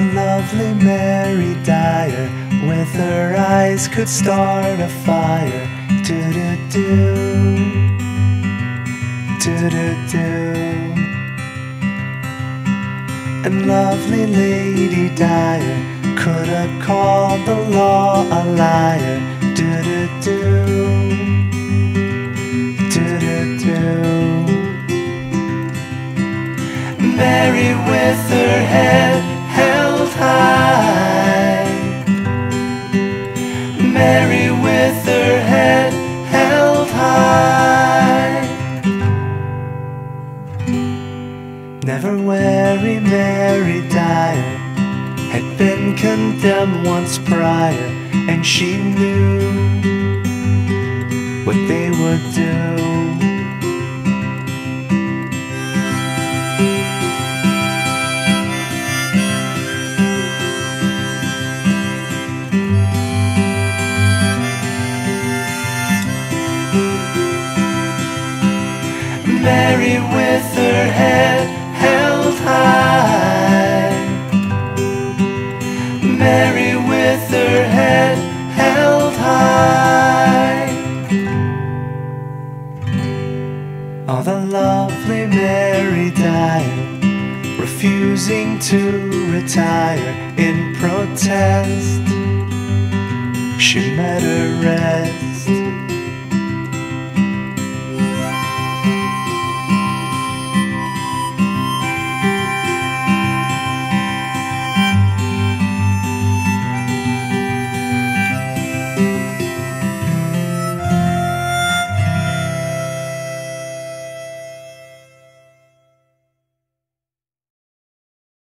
lovely Mary Dyer, with her eyes could start a fire. Do-do-do, do-do-do. And lovely Lady Dyer could have called the law a liar. Do-do-do, do-do-do. Mary with her head held high, Mary with her head held high. Never wary Mary Dyer had been condemned once prior, and she knew what they would do. Mary with her head held high, Mary with her head held high. Oh, the lovely Mary Dyer, refusing to retire in protest, she met her red